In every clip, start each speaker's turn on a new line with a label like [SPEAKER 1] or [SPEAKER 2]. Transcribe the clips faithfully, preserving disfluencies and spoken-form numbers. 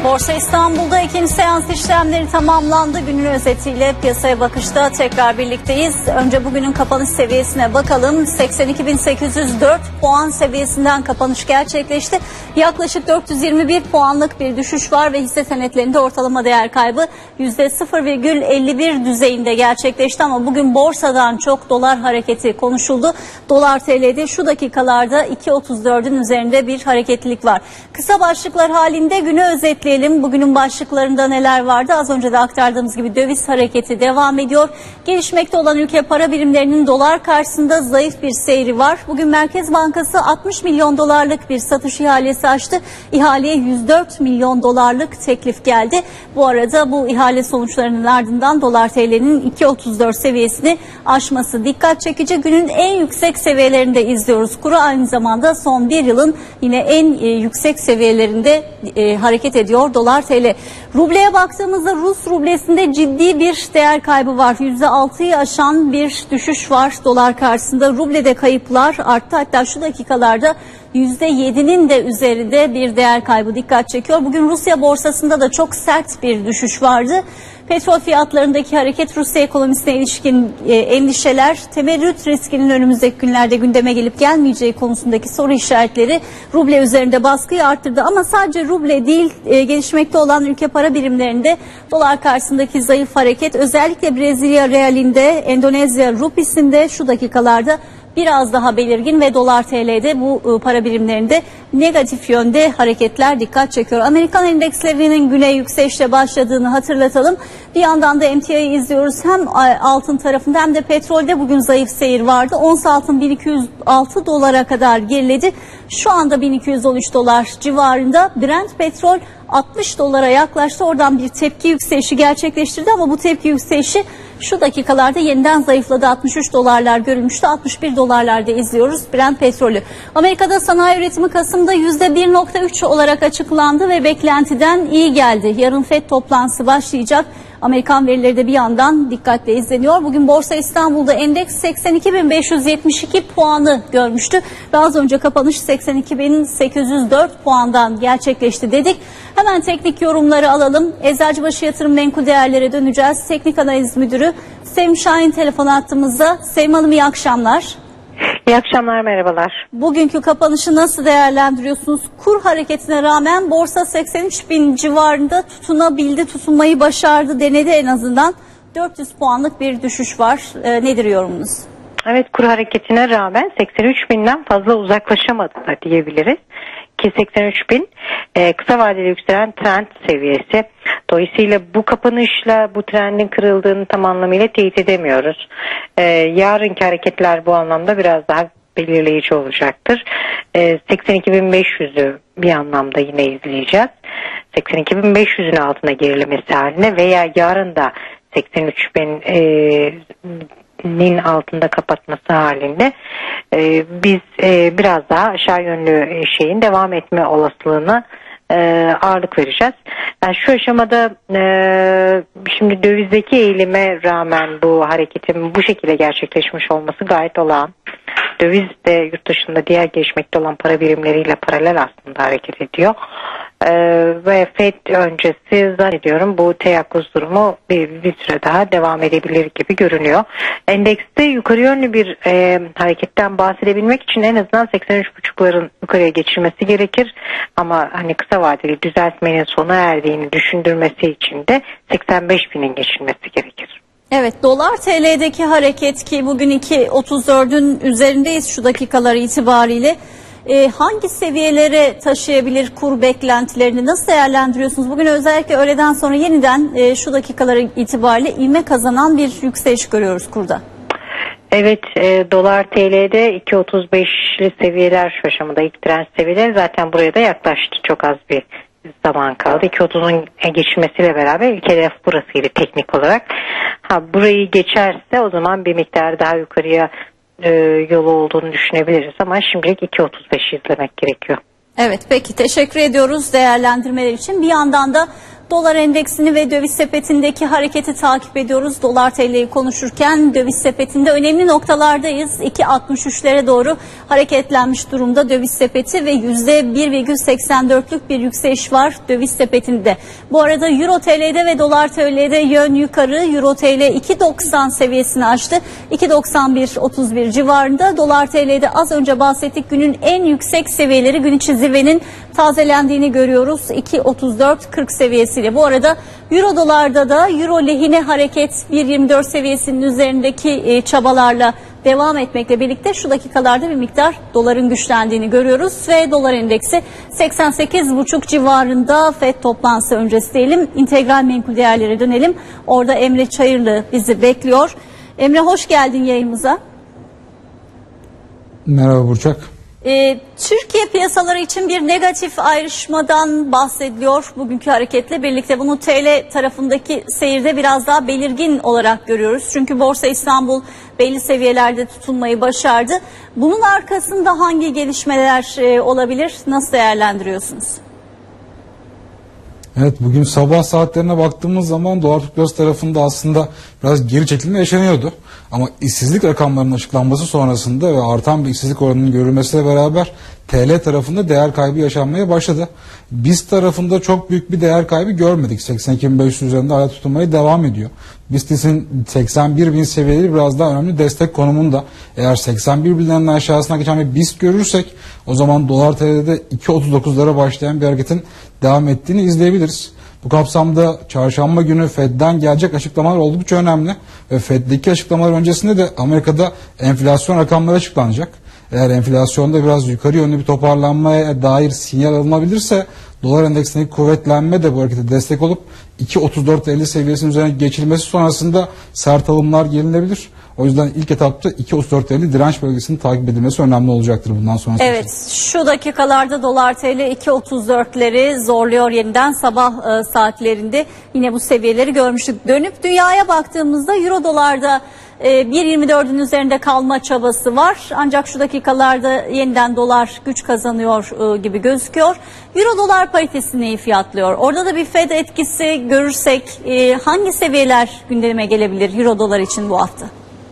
[SPEAKER 1] Borsa İstanbul'da ikinci seans işlemleri tamamlandı. Günün özetiyle piyasaya bakışta tekrar birlikteyiz. Önce bugünün kapanış seviyesine bakalım. seksen iki bin sekiz yüz dört puan seviyesinden kapanış gerçekleşti. Yaklaşık dört yüz yirmi bir puanlık bir düşüş var ve hisse senetlerinde ortalama değer kaybı yüzde sıfır virgül elli bir düzeyinde gerçekleşti. Ama bugün borsadan çok dolar hareketi konuşuldu. Dolar T L'de şu dakikalarda iki otuz dördün üzerinde bir hareketlilik var. Kısa başlıklar halinde günü özetleyelim. Bugünün başlıklarında neler vardı? Az önce de aktardığımız gibi döviz hareketi devam ediyor. Gelişmekte olan ülke para birimlerinin dolar karşısında zayıf bir seyri var. Bugün Merkez Bankası altmış milyon dolarlık bir satış ihalesi açtı. İhaleye yüz dört milyon dolarlık teklif geldi. Bu arada bu ihale sonuçlarının ardından dolar T L'nin iki otuz dört seviyesini aşması dikkat çekici. Günün en yüksek seviyelerinde izliyoruz. Kuru aynı zamanda son bir yılın yine en e, yüksek seviyelerinde e, hareket ediyor dolar T L. Rubleye baktığımızda Rus rublesinde ciddi bir değer kaybı var. yüzde altıyı aşan bir düşüş var dolar karşısında. Rublede kayıplar arttı. Hatta şu dakikalarda yüzde yedinin de üzerinde bir değer kaybı dikkat çekiyor. Bugün Rusya borsasında da çok sert bir düşüş vardı. Petrol fiyatlarındaki hareket, Rusya ekonomisine ilişkin e, endişeler, temerrüt riskinin önümüzdeki günlerde gündeme gelip gelmeyeceği konusundaki soru işaretleri ruble üzerinde baskıyı arttırdı. Ama sadece ruble değil, e, gelişmekte olan ülke para birimlerinde dolar karşısındaki zayıf hareket, özellikle Brezilya realinde, Endonezya rupisinde şu dakikalarda biraz daha belirgin ve dolar T L'de bu para birimlerinde negatif yönde hareketler dikkat çekiyor. Amerikan endekslerinin güne yükselişle başladığını hatırlatalım. Bir yandan da M T I'yi izliyoruz. Hem altın tarafında hem de petrolde bugün zayıf seyir vardı. Ons altın bin iki yüz altı dolara kadar geriledi. Şu anda bin iki yüz on üç dolar civarında. Brent petrol altmış dolara yaklaştı. Oradan bir tepki yükselişi gerçekleştirdi ama bu tepki yükselişi şu dakikalarda yeniden zayıfladı. altmış üç dolarlar görülmüştü. altmış bir dolarlarda izliyoruz Brent petrolü. Amerika'da sanayi üretimi Kasım'da yüzde bir nokta üç olarak açıklandı ve beklentiden iyi geldi. Yarın F E D toplantısı başlayacak. Amerikan verileri de bir yandan dikkatle izleniyor. Bugün Borsa İstanbul'da endeks seksen iki bin beş yüz yetmiş iki puanı görmüştü. Ve az önce kapanış seksen iki bin sekiz yüz dört puandan gerçekleşti dedik. Hemen teknik yorumları alalım. Eczacıbaşı Yatırım Menkul Değerlere döneceğiz. Teknik Analiz Müdürü Sevim Şahin telefon attığımızda. Sevim Hanım, iyi akşamlar.
[SPEAKER 2] İyi akşamlar, merhabalar.
[SPEAKER 1] Bugünkü kapanışı nasıl değerlendiriyorsunuz? Kur hareketine rağmen borsa seksen üç bin civarında tutunabildi, tutunmayı başardı, denedi en azından. dört yüz puanlık bir düşüş var. E, nedir yorumunuz?
[SPEAKER 2] Evet, kur hareketine rağmen seksen üç binden fazla uzaklaşamadı da diyebiliriz. Ki seksen üç bin e, kısa vadeli yükselen trend seviyesi. Dolayısıyla bu kapanışla bu trendin kırıldığını tam anlamıyla teyit edemiyoruz. E, yarınki hareketler bu anlamda biraz daha belirleyici olacaktır. E, seksen iki bin beş yüzü bir anlamda yine izleyeceğiz. seksen iki bin beş yüzün altına gerilemesi haline veya yarın da seksen üç bin nin altında kapatması halinde e, biz e, biraz daha aşağı yönlü şeyin devam etme olasılığına e, ağırlık vereceğiz. Yani şu aşamada e, şimdi dövizdeki eğilime rağmen bu hareketin bu şekilde gerçekleşmiş olması gayet olağan. Döviz de yurt dışında diğer gelişmekte olan para birimleriyle paralel aslında hareket ediyor. Ee, ve F E D öncesi zannediyorum bu teyakkuz durumu bir, bir süre daha devam edebilir gibi görünüyor. Endekste yukarı yönlü bir e, hareketten bahsedebilmek için en azından seksen üç buçukların yukarıya geçilmesi gerekir. Ama hani kısa vadeli düzeltmenin sona erdiğini düşündürmesi için de seksen beş binin geçilmesi gerekir.
[SPEAKER 1] Evet, dolar T L'deki hareket ki bugün iki otuz dördün üzerindeyiz şu dakikalar itibariyle. Ee, hangi seviyelere taşıyabilir kur beklentilerini, nasıl değerlendiriyorsunuz? Bugün özellikle öğleden sonra yeniden e, şu dakikalar itibariyle ivme kazanan bir yükseliş görüyoruz kurda.
[SPEAKER 2] Evet, e, dolar T L'de iki otuz beşli seviyeler şu aşamada ilk direnç seviyeleri zaten buraya da yaklaştı. Çok az bir zaman kaldı. iki otuzun geçilmesiyle beraber ilk hedef burasıydı teknik olarak. Ha, burayı geçerse o zaman bir miktar daha yukarıya e, yolu olduğunu düşünebiliriz ama şimdilik iki otuz beşi izlemek gerekiyor.
[SPEAKER 1] Evet, peki teşekkür ediyoruz değerlendirmeler için. Bir yandan da Dolar endeksini ve döviz sepetindeki hareketi takip ediyoruz. Dolar T L'yi konuşurken döviz sepetinde önemli noktalardayız. iki altmış üçlere doğru hareketlenmiş durumda döviz sepeti ve yüzde bir virgül seksen dörtlük bir yükseliş var döviz sepetinde. Bu arada Euro T L'de ve Dolar T L'de yön yukarı. Euro T L iki doksan seviyesini aştı. iki doksan bir otuz bir civarında. Dolar T L'de az önce bahsettik, günün en yüksek seviyeleri, gün içi zirvenin tazelendiğini görüyoruz. iki otuz dört kırk seviyesiyle. Bu arada Euro dolarda da Euro lehine hareket bir yirmi dört seviyesinin üzerindeki çabalarla devam etmekle birlikte şu dakikalarda bir miktar doların güçlendiğini görüyoruz ve dolar endeksi seksen sekiz buçuk civarında. F E D toplantısı öncesi diyelim. İntegral menkul değerlere dönelim. Orada Emre Çayırlı bizi bekliyor. Emre, hoş geldin yayınımıza.
[SPEAKER 3] Merhaba Burçak.
[SPEAKER 1] Ee, Türkiye piyasaları için bir negatif ayrışmadan bahsediliyor bugünkü hareketle birlikte. Bunu T L tarafındaki seyirde biraz daha belirgin olarak görüyoruz. Çünkü Borsa İstanbul belli seviyelerde tutunmayı başardı. Bunun arkasında hangi gelişmeler e, olabilir? Nasıl değerlendiriyorsunuz?
[SPEAKER 3] Evet, bugün sabah saatlerine baktığımız zaman dolar Türk lirası tarafında aslında biraz geri çekilme yaşanıyordu. Ama işsizlik rakamlarının açıklanması sonrasında ve artan bir işsizlik oranının görülmesiyle beraber T L tarafında değer kaybı yaşanmaya başladı. Biz tarafında çok büyük bir değer kaybı görmedik. seksen iki bin beş yüz üzerinde hala tutunmaya devam ediyor. BIST'in seksen bir bin seviyeleri biraz daha önemli destek konumunda. Eğer seksen bir binlerin aşağısına geçen bir BIST görürsek o zaman dolar T L'de iki otuz dokuzlara başlayan bir hareketin devam ettiğini izleyebiliriz. Bu kapsamda çarşamba günü F E D'den gelecek açıklamalar oldukça önemli ve F E D'deki açıklamalar öncesinde de Amerika'da enflasyon rakamları açıklanacak. Eğer enflasyonda biraz yukarı yönlü bir toparlanmaya dair sinyal alınabilirse dolar endeksindeki kuvvetlenme de bu harekete destek olup iki otuz dört elli seviyesinin üzerine geçilmesi sonrasında sert alımlar gelinebilir. O yüzden ilk etapta iki otuz dört elli direnç bölgesinin takip edilmesi önemli olacaktır bundan sonra.
[SPEAKER 1] Evet, şu dakikalarda dolar T L iki otuz dörtleri zorluyor yeniden. Sabah e, saatlerinde yine bu seviyeleri görmüştük. Dönüp dünyaya baktığımızda Euro dolarda e, bir yirmi dördün üzerinde kalma çabası var. Ancak şu dakikalarda yeniden dolar güç kazanıyor e, gibi gözüküyor. Euro dolar paritesi neyi fiyatlıyor? Orada da bir F E D etkisi görürsek e, hangi seviyeler gündeme gelebilir Euro dolar için bu hafta?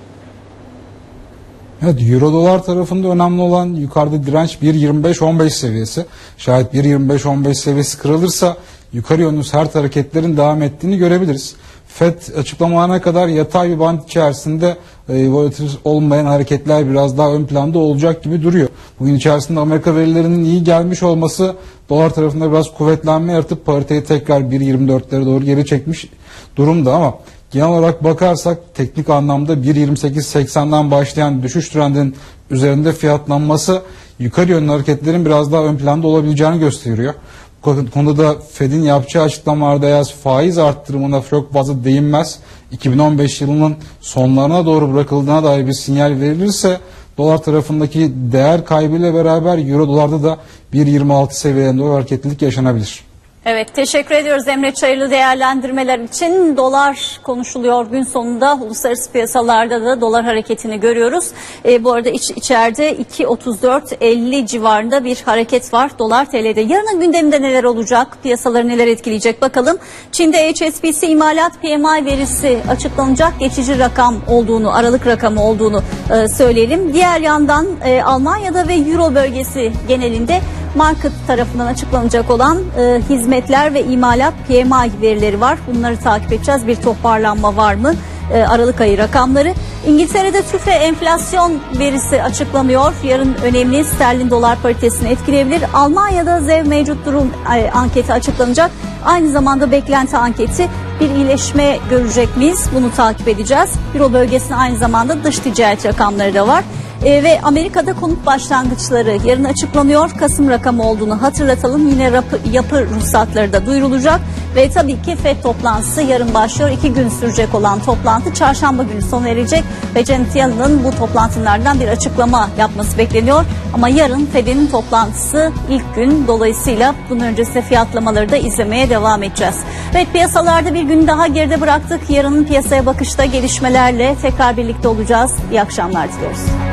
[SPEAKER 3] Evet, Euro dolar tarafında önemli olan yukarıda direnç bir yirmi beş on beş seviyesi. Şayet bir yirmi beş on beş seviyesi kırılırsa yukarı yönlü sert hareketlerin devam ettiğini görebiliriz. F E D açıklamalarına kadar yatay bir band içerisinde e, volatil olmayan hareketler biraz daha ön planda olacak gibi duruyor. Bugün içerisinde Amerika verilerinin iyi gelmiş olması dolar tarafında biraz kuvvetlenme yaratıp pariteyi tekrar bir yirmi dörtlere doğru geri çekmiş durumda ama genel olarak bakarsak teknik anlamda bir yirmi sekiz seksenden başlayan düşüş trendinin üzerinde fiyatlanması yukarı yönlü hareketlerin biraz daha ön planda olabileceğini gösteriyor. Bu konuda da F E D'in yapacağı açıklamalarda eğer faiz arttırımına çok fazla değinmez, iki bin on beş yılının sonlarına doğru bırakıldığına dair bir sinyal verilirse dolar tarafındaki değer kaybıyla beraber Euro dolarda da bir yirmi altı seviyelerinde o hareketlilik yaşanabilir.
[SPEAKER 1] Evet, teşekkür ediyoruz Emre Çayırlı değerlendirmeler için. Dolar konuşuluyor gün sonunda. Uluslararası piyasalarda da dolar hareketini görüyoruz. E, bu arada iç, içeride iki otuz dört elli civarında bir hareket var dolar T L'de. Yarının gündeminde neler olacak? Piyasaları neler etkileyecek bakalım. Çin'de H S B C imalat P M I verisi açıklanacak. Geçici rakam olduğunu, aralık rakamı olduğunu e, söyleyelim. Diğer yandan e, Almanya'da ve Euro bölgesi genelinde market tarafından açıklanacak olan e, hizmetler ve imalat P M I verileri var. Bunları takip edeceğiz. Bir toparlanma var mı? E, Aralık ayı rakamları. İngiltere'de tüfe enflasyon verisi açıklanıyor. Yarın önemli sterlin dolar paritesini etkileyebilir. Almanya'da Z E V mevcut durum e, anketi açıklanacak. Aynı zamanda beklenti anketi, bir iyileşme görecek miyiz? Bunu takip edeceğiz. Euro bölgesinde aynı zamanda dış ticaret rakamları da var. E, ve Amerika'da konut başlangıçları yarın açıklanıyor. Kasım rakamı olduğunu hatırlatalım. Yine rapı, yapı ruhsatları da duyurulacak. Ve tabii ki F E D toplantısı yarın başlıyor. İki gün sürecek olan toplantı çarşamba günü sona erecek. Ve Janet Yellen'ın bu toplantılardan bir açıklama yapması bekleniyor. Ama yarın F E D'in toplantısı ilk gün. Dolayısıyla bunun öncesinde fiyatlamaları da izlemeye devam edeceğiz. Evet, piyasalarda bir gün daha geride bıraktık. Yarının piyasaya bakışta gelişmelerle tekrar birlikte olacağız. İyi akşamlar diliyoruz.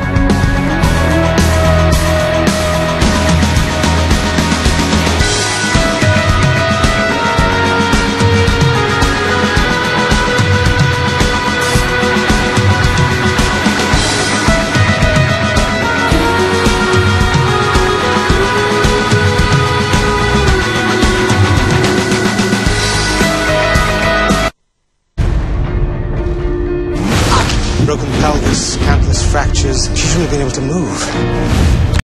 [SPEAKER 4] pelvis, countless fractures. She shouldn't have been able to move.